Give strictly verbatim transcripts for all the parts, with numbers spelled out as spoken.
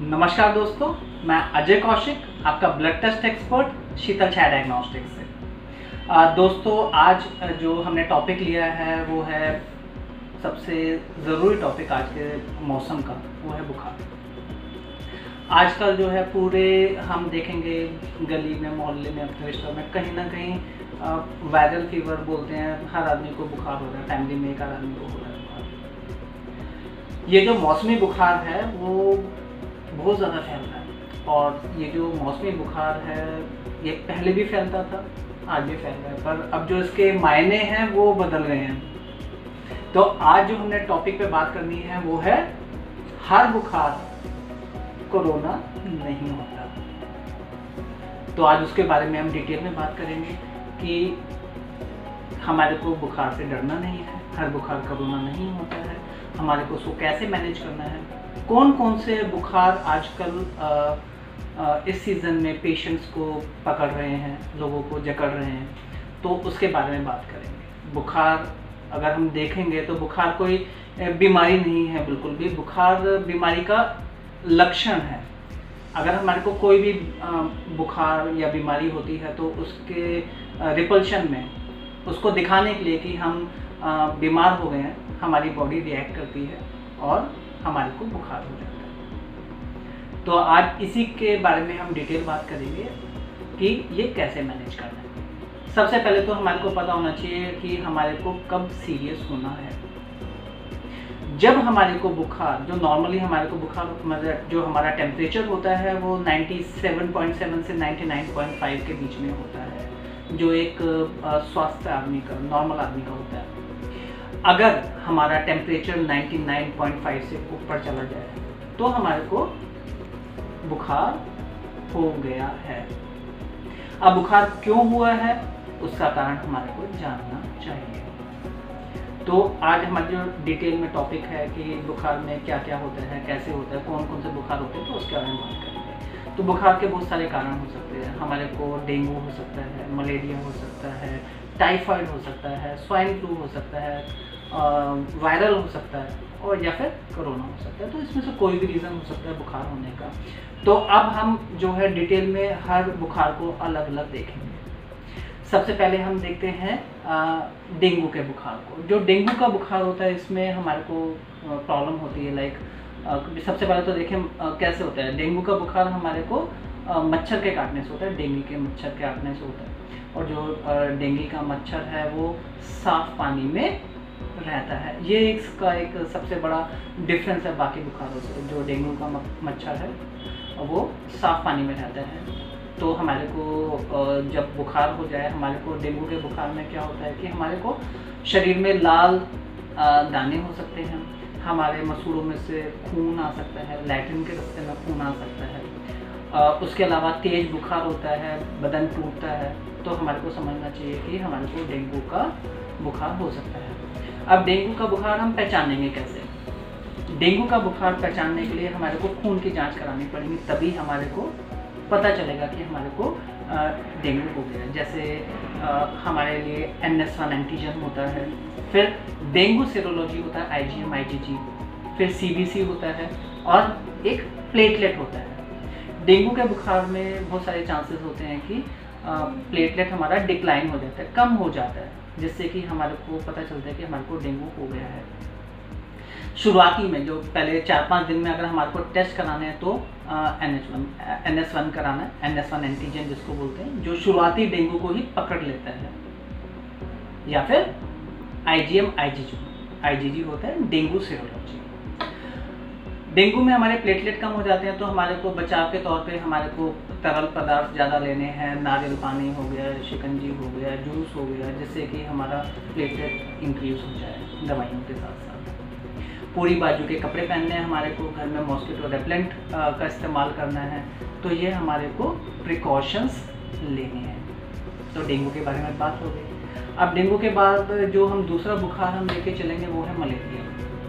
नमस्कार दोस्तों, मैं अजय कौशिक, आपका blood test expert Sheetal Chhaya diagnostics से। आ, दोस्तों आज जो हमने टॉपिक लिया है वो है सबसे ज़रूरी टॉपिक आज के मौसम का, वो है बुखार। आजकल जो है पूरे हम देखेंगे गली में, मोहल्ले में, अपने रिश्तों में कहीं ना कहीं वायरल फीवर बोलते हैं, हर आदमी को बुखार हो रहा है, फैमिली में एक आदमी को हो रहा है बुखार। ये जो मौसमी बुखार है वो बहुत ज़्यादा फैल रहा है, और ये जो मौसमी बुखार है ये पहले भी फैलता था, आज भी फैल रहा है, पर अब जो इसके मायने हैं वो बदल रहे हैं। तो आज जो हमने टॉपिक पे बात करनी है वो है हर बुखार कोरोना नहीं होता। तो आज उसके बारे में हम डिटेल में बात करेंगे कि हमारे को बुखार से डरना नहीं है, हर बुखार कोरोना नहीं होता है, हमारे को उसको कैसे मैनेज करना है, कौन कौन से बुखार आजकल आ, आ, इस सीज़न में पेशेंट्स को पकड़ रहे हैं, लोगों को जकड़ रहे हैं, तो उसके बारे में बात करेंगे। बुखार अगर हम देखेंगे तो बुखार कोई बीमारी नहीं है, बिल्कुल भी। बुखार बीमारी का लक्षण है। अगर हमारे को कोई भी बुखार या बीमारी होती है तो उसके रिपल्शन में, उसको दिखाने के लिए कि हम बीमार हो गए हैं, हमारी बॉडी रिएक्ट करती है और हमारे को बुखार हो जाता है। तो आज इसी के बारे में हम डिटेल बात करेंगे कि ये कैसे मैनेज करना है। सबसे पहले तो हमारे को पता होना चाहिए कि हमारे को कब सीरियस होना है। जब हमारे को बुखार, जो नॉर्मली हमारे को बुखार मतलब जो हमारा टेम्परेचर होता है वो सत्तानवे पॉइंट सात से निन्यानवे पॉइंट पाँच के बीच में होता है, जो एक स्वस्थ आदमी का, नॉर्मल आदमी का होता है। अगर हमारा टेम्परेचर निन्यानवे पॉइंट पाँच से ऊपर चला जाए तो हमारे को बुखार हो गया है। अब बुखार क्यों हुआ है उसका कारण हमारे को जानना चाहिए। तो आज हमारे जो डिटेल में टॉपिक है कि बुखार में क्या क्या होता है, कैसे होता है, कौन कौन से बुखार होते हैं, तो उसके बारे में बात करेंगे। तो बुखार के बहुत सारे कारण हो सकते हैं। हमारे को डेंगू हो सकता है, मलेरिया हो सकता है, टाइफाइड हो सकता है, स्वाइन फ्लू हो सकता है, वायरल हो सकता है, और या फिर कोरोना हो सकता है। तो इसमें से कोई भी रीज़न हो सकता है बुखार होने का। तो अब हम जो है डिटेल में हर बुखार को अलग अलग देखेंगे। सबसे पहले हम देखते हैं डेंगू के बुखार को। जो डेंगू का बुखार होता है इसमें हमारे को प्रॉब्लम होती है, लाइक सबसे पहले तो देखें कैसे होता है। डेंगू का बुखार हमारे को मच्छर के काटने से होता है, डेंगू के मच्छर के काटने से होता है। और जो डेंगू का मच्छर है वो साफ पानी में रहता है। ये इसका एक सबसे बड़ा डिफरेंस है बाकी बुखारों से। जो डेंगू का मच्छर है वो साफ पानी में रहता है। तो हमारे को जब बुखार हो जाए, हमारे को डेंगू के बुखार में क्या होता है कि हमारे को शरीर में लाल दाने हो सकते हैं, हमारे मसूड़ों में से खून आ सकता है, लैट्रिन के रास्ते में खून आ सकता है। उसके अलावा तेज बुखार होता है, बदन टूटता है। तो हमारे को समझना चाहिए कि हमारे को डेंगू का बुखार हो सकता है। अब डेंगू का बुखार हम पहचानेंगे कैसे? डेंगू का बुखार पहचानने के लिए हमारे को खून की जांच करानी पड़ेगी, तभी हमारे को पता चलेगा कि हमारे को डेंगू हो गया। जैसे आ, हमारे लिए एन एस वन एंटीजन होता है, फिर डेंगू सीरोलॉजी होता है, आई जी एम आई जी जी, फिर सी बी सी होता है, और एक प्लेटलेट होता है। डेंगू के बुखार में बहुत सारे चांसेस होते हैं कि प्लेटलेट हमारा डिक्लाइन हो जाता है, कम हो जाता है, जिससे कि हमारे को पता चलता है कि हमारे को डेंगू हो गया है। शुरुआती में जो पहले चार पाँच दिन में अगर हमारे को टेस्ट कराने हैं तो N H one N S one कराना है, एन एस वन एंटीजन जिसको बोलते हैं, जो शुरुआती डेंगू को ही पकड़ लेता है, या फिर आई जी एम आई जी जी आई जी जी होता है डेंगू सीरोलॉजी। डेंगू में हमारे प्लेटलेट कम हो जाते हैं तो हमारे को बचाव के तौर पे हमारे को तरल पदार्थ ज़्यादा लेने हैं। नारियल पानी हो गया, शिकंजी हो गया, जूस हो गया, जिससे कि हमारा प्लेटलेट इंक्रीज हो जाए दवाइयों के साथ साथ। पूरी बाजू के कपड़े पहनने हैं हमारे को, घर में मॉस्किटो रेपेलेंट का इस्तेमाल करना है। तो ये हमारे को प्रिकॉशंस लेने हैं। तो डेंगू के बारे में बात हो गई। अब डेंगू के बाद जो हम दूसरा बुखार हम लेके चलेंगे वो है मलेरिया।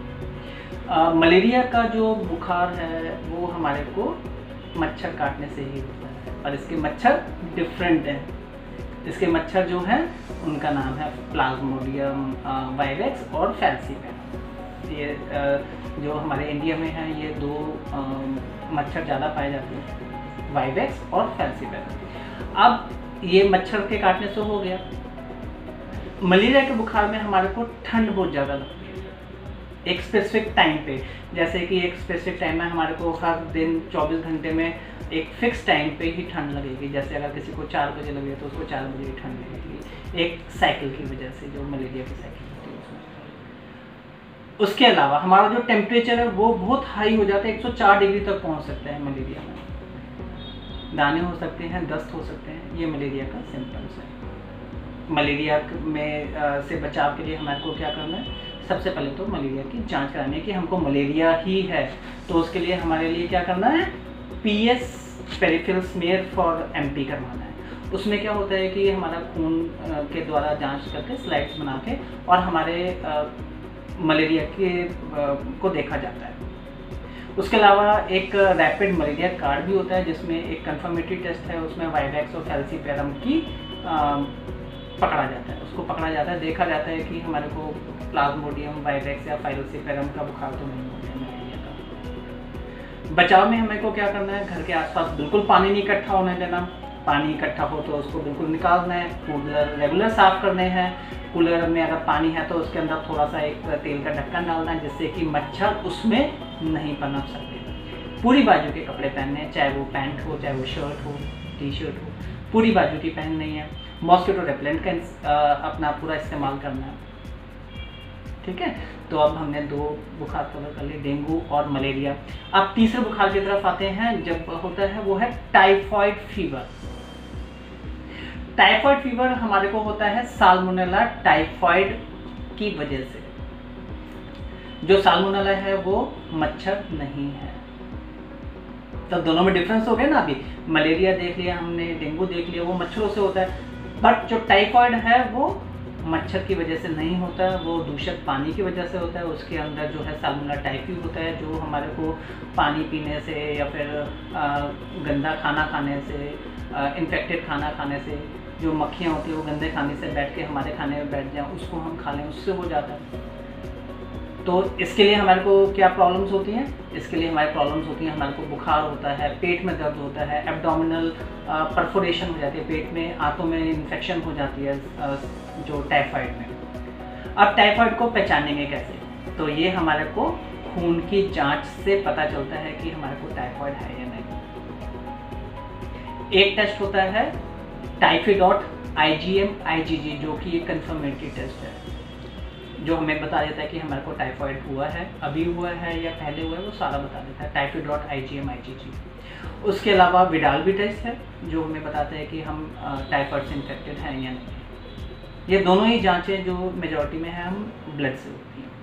आ, मलेरिया का जो बुखार है वो हमारे को मच्छर काटने से ही होता है, और इसके मच्छर डिफरेंट हैं। इसके मच्छर जो हैं उनका नाम है प्लाज्मोडियम वाइवेक्स और फैल्सीपैन। ये जो हमारे इंडिया में है ये दो मच्छर ज़्यादा पाए जाते हैं, वाइवेक्स और फैल्सीपेरम। अब ये मच्छर के काटने से हो गया। मलेरिया के बुखार में हमारे को ठंड बहुत ज़्यादा लगती है एक स्पेसिफिक टाइम पे, जैसे कि एक स्पेसिफिक टाइम में हमारे को हर दिन चौबीस घंटे में एक फिक्स टाइम पे ही ठंड लगेगी। जैसे अगर किसी को चार बजे लगे तो उसको चार बजे ही ठंड लगेगी, एक साइकिल की वजह से, जो मलेरिया की साइकिल होती है उसमें। उसके अलावा हमारा जो टेम्परेचर है वो बहुत हाई हो जाता है, एक सौ चार डिग्री तक पहुंच सकता है मलेरिया में। दाने हो सकते हैं, दस्त हो सकते हैं, ये मलेरिया का सिम्टम्स है। मलेरिया में आ, से बचाव के लिए हमारे को क्या करना है? सबसे पहले तो मलेरिया की जांच करानी है कि हमको मलेरिया ही है। तो उसके लिए हमारे लिए क्या करना है? PS peripheral smear for MP करवाना है। उसमें क्या होता है कि हमारा खून के द्वारा जांच करके स्लाइड्स बना के और हमारे आ, मलेरिया के आ, को देखा जाता है। उसके अलावा एक रैपिड मलेरिया कार्ड भी होता है जिसमें एक कंफर्मेटरी टेस्ट है, उसमें वाइवेक्स और फैल्सीपेरम की आ, पकड़ा जाता है, उसको पकड़ा जाता है, देखा जाता है कि हमारे को प्लाज्मोडियम, वाइवेक्स या फैल्सीपेरम का बुखार तो नहीं हो गया मलेरिया का। बचाव में हमें को क्या करना है? घर के आसपास बिल्कुल पानी नहीं इकट्ठा होने देना। पानी इकट्ठा हो तो उसको बिल्कुल निकालना है। कूलर रेगुलर साफ करने हैं। कूलर में अगर पानी है तो उसके अंदर थोड़ा सा एक तेल का ढक्कन डालना है जिससे कि मच्छर उसमें नहीं पनप सके। पूरी बाजू के कपड़े पहनने हैं, चाहे वो पैंट हो, चाहे वो शर्ट हो, टी शर्ट हो, पूरी बाजू की पहननी है। मॉस्किटो रेपेलेंट का अपना पूरा इस्तेमाल करना है। ठीक है, तो अब हमने दो बुखार कवर कर लिए, डेंगू और मलेरिया। अब तीसरे बुखार की तरफ आते हैं, जब होता है वो है टाइफॉइड फीवर। टाइफॉइड फीवर हमारे को होता है साल्मोनेला टाइफॉइड की वजह से। जो साल्मोनेला है वो मच्छर नहीं है। तो दोनों में डिफरेंस हो गया ना। अभी मलेरिया देख लिया हमने, डेंगू देख लिया, वो मच्छरों से होता है, बट जो टाइफॉइड है वो मच्छर की वजह से नहीं होता, वो दूषित पानी की वजह से होता है। उसके अंदर जो है साल्मोनेला टाइफी होता है, जो हमारे को पानी पीने से या फिर आ, गंदा खाना खाने से, इन्फेक्टेड खाना खाने से, जो मक्खियाँ होती है वो गंदे खाने से बैठ के हमारे खाने में बैठ जाएं, उसको हम खा लें, उससे हो जाता है। तो इसके लिए हमारे को क्या प्रॉब्लम्स होती हैं? इसके लिए हमारी प्रॉब्लम्स होती हैं, हमारे को बुखार होता है, पेट में दर्द होता है, एब्डोमिनल परफोरेशन हो जाती है, पेट में, आंतों में इन्फेक्शन हो जाती है जो टाइफाइड में। अब टाइफाइड को पहचानेंगे कैसे? तो ये हमारे को खून की जांच से पता चलता है कि हमारे को टाइफाइड है या नहीं। एक टेस्ट होता है टाइफिडॉट आईजीएम आईजीजी, जो कि एक कंफर्मेटरी टेस्ट है, जो हमें बता देता है कि हमारे को टाइफाइड हुआ है, अभी हुआ है या पहले हुआ है, वो सारा बता देता है, टाइफिडॉट आईजीएम आईजीजी। उसके अलावा विडाल भी टेस्ट है जो हमें बताता है कि हम टाइफाइड से इन्फेक्टेड हैं या नहीं। ये दोनों ही जांचें जो मेजॉरिटी में है हम ब्लड से होती हैं।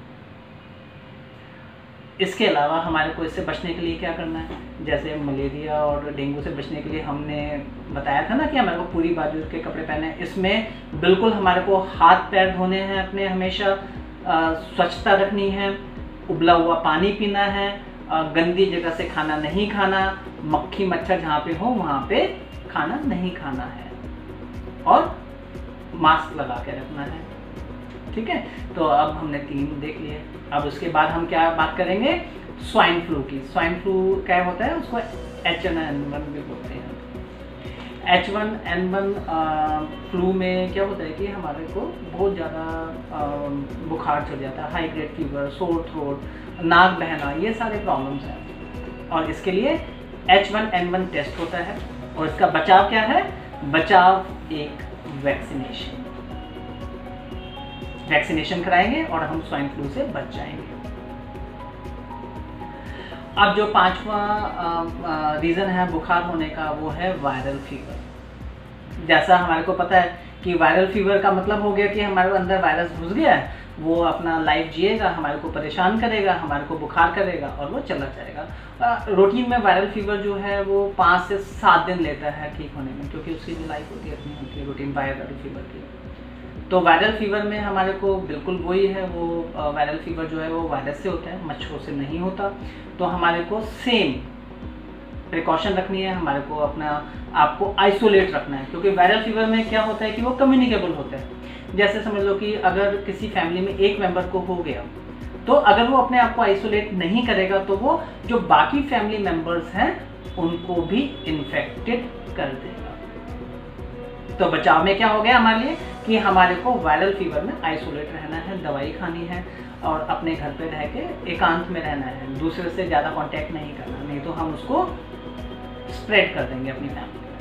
इसके अलावा हमारे को इससे बचने के लिए क्या करना है? जैसे मलेरिया और डेंगू से बचने के लिए हमने बताया था ना कि हमारे को पूरी बाजू के कपड़े पहने हैं। इसमें बिल्कुल हमारे को हाथ पैर धोने हैं अपने, हमेशा स्वच्छता रखनी है, उबला हुआ पानी पीना है, आ, गंदी जगह से खाना नहीं खाना, मक्खी मच्छर जहाँ पे हो वहाँ पे खाना नहीं खाना है, और मास्क लगा के रखना है। ठीक है, तो अब हमने तीन देख लिए। अब उसके बाद हम क्या बात करेंगे? स्वाइन फ्लू की। स्वाइन फ्लू क्या होता है? उसको एच वन एन वन भी बोलते हैं। H one N one flu में क्या होता है कि हमारे को बहुत ज़्यादा बुखार चढ़ जाता है, high grade fever, sore throat, नाक बहना, ये सारे प्रॉब्लम्स हैं। और इसके लिए H one N one test होता है। और इसका बचाव क्या है? बचाव एक वैक्सीनेशन वैक्सीनेशन कराएंगे और हम स्वाइन फ्लू से बच जाएंगे। अब जो पांचवा रीज़न है बुखार होने का वो है वायरल फीवर। जैसा हमारे को पता है कि वायरल फीवर का मतलब हो गया कि हमारे अंदर वायरस घुस गया है, वो अपना लाइफ जिएगा, हमारे को परेशान करेगा, हमारे को बुखार करेगा और वो चला जाएगा। रूटीन में वायरल फीवर जो है वो पाँच से सात दिन लेता है ठीक होने में, क्योंकि उसकी जो लाइफ होती है अपनी होती है रूटीन वायरल फीवर की। तो वायरल फीवर में हमारे को बिल्कुल वही है, वो वायरल फीवर जो है वो वायरस से होता है, मच्छरों से नहीं होता। तो हमारे को सेम प्रिकॉशन रखनी है, हमारे को अपना आपको आइसोलेट रखना है, क्योंकि वायरल फीवर में क्या होता है कि वो कम्युनिकेबल होता है। जैसे समझ लो कि अगर किसी फैमिली में एक मेंबर को हो गया तो अगर वो अपने आप को आइसोलेट नहीं करेगा तो वो जो बाकी फैमिली मेंबर्स हैं उनको भी इन्फेक्टेड कर देगा। तो बचाव में क्या हो गया हमारे लिए कि हमारे को वायरल फीवर में आइसोलेट रहना है, दवाई खानी है और अपने घर पे रह के एकांत में रहना है, दूसरे से ज़्यादा कांटेक्ट नहीं करना, नहीं तो हम उसको स्प्रेड कर देंगे अपनी फैमिली में।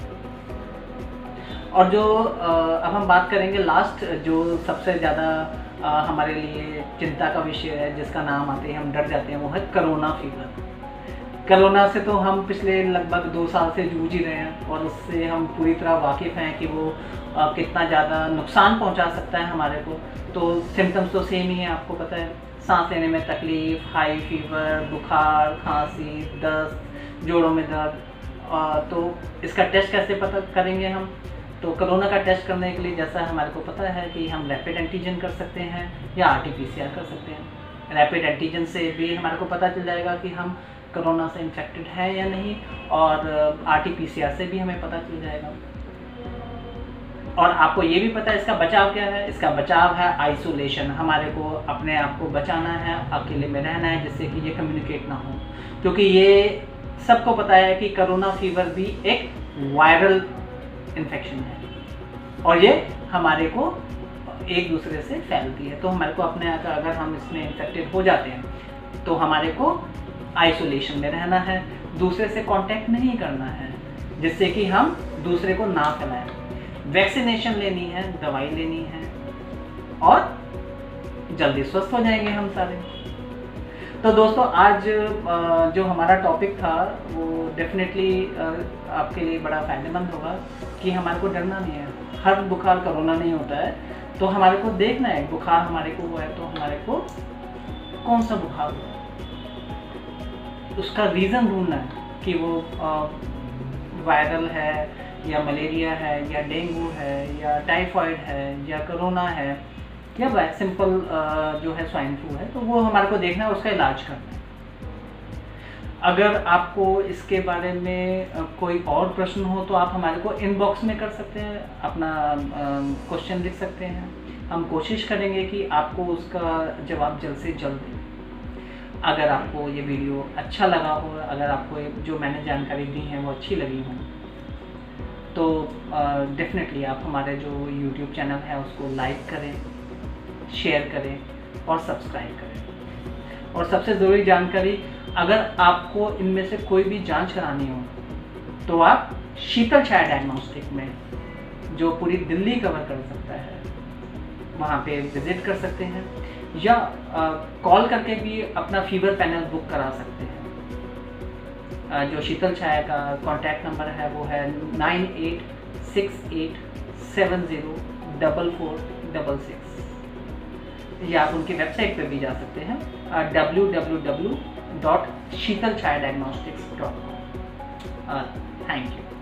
और जो अब हम बात करेंगे लास्ट जो सबसे ज़्यादा हमारे लिए चिंता का विषय है, जिसका नाम आते ही हम डर जाते हैं, वो है कोरोना फीवर। कोरोना से तो हम पिछले लगभग दो साल से जूझ ही रहे हैं और उससे हम पूरी तरह वाकिफ़ हैं कि वो कितना ज़्यादा नुकसान पहुंचा सकता है हमारे को। तो सिम्टम्स तो सेम ही है, आपको पता है, सांस लेने में तकलीफ़, हाई फीवर, बुखार, खांसी, दस्त, जोड़ों में दर्द। तो इसका टेस्ट कैसे पता करेंगे हम? तो कोरोना का टेस्ट करने के लिए जैसा हमारे को पता है कि हम रैपिड एंटीजन कर सकते हैं या R T P C R कर सकते हैं। रैपिड एंटीजन से भी हमारे को पता चल जाएगा कि हम कोरोना से इन्फेक्टेड हैं या नहीं, और R T P C R से भी हमें पता चल जाएगा। और आपको ये भी पता है इसका बचाव क्या है? इसका बचाव है आइसोलेशन। हमारे को अपने आप को बचाना है, अकेले में रहना है, जिससे कि ये कम्युनिकेट ना हो, क्योंकि ये सबको पता है कि कोरोना फीवर भी एक वायरल इन्फेक्शन है और ये हमारे को एक दूसरे से फैलती है। तो हमारे को अपने अगर हम इसमें इन्फेक्टेड हो जाते हैं तो हमारे को आइसोलेशन में रहना है, दूसरे से कांटेक्ट नहीं करना है, जिससे कि हम दूसरे को ना फैलाएं। वैक्सीनेशन लेनी है, दवाई लेनी है और जल्दी स्वस्थ हो जाएंगे हम सारे। तो दोस्तों आज जो हमारा टॉपिक था वो डेफिनेटली आपके लिए बड़ा फायदेमंद होगा कि हमारे को डरना नहीं है। हर बुखार कोरोना नहीं होता है, तो हमारे को देखना है बुखार हमारे को हुआ है तो हमारे को कौन सा बुखार हुआ है, उसका रीज़न ढूंढना है कि वो वायरल है या मलेरिया है या डेंगू है या टाइफाइड है या कोरोना है या सिंपल जो है स्वाइन फ्लू है। तो वो हमारे को देखना है, उसका इलाज करना है। अगर आपको इसके बारे में कोई और प्रश्न हो तो आप हमारे को इनबॉक्स में कर सकते हैं, अपना क्वेश्चन लिख सकते हैं। हम कोशिश करेंगे कि आपको उसका जवाब जल्द से जल्द दें। अगर आपको ये वीडियो अच्छा लगा हो, अगर आपको जो मैंने जानकारी दी है वो अच्छी लगी हो, तो डेफिनेटली आप हमारे जो यूट्यूब चैनल है उसको लाइक करें, शेयर करें और सब्सक्राइब करें। और सबसे ज़रूरी जानकारी, अगर आपको इनमें से कोई भी जांच करानी हो तो आप शीतल छाया डायग्नोस्टिक में, जो पूरी दिल्ली कवर कर सकता है, वहाँ पे विज़िट कर सकते हैं या कॉल करके भी अपना फीवर पैनल बुक करा सकते हैं। आ, जो शीतल छाया का कॉन्टैक्ट नंबर है वो है nine eight six eight seven zero double four double six, या आप उनकी वेबसाइट पे भी जा सकते हैं W W W dot Sheetal Chhaya diagnostics dot com. Thank you.